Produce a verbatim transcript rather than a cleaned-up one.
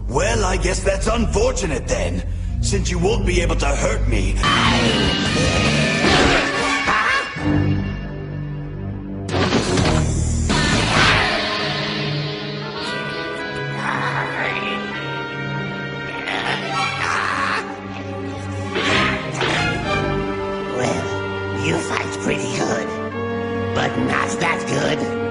Well, I guess that's unfortunate then, since you won't be able to hurt me. Well, you fight pretty good, but not that good.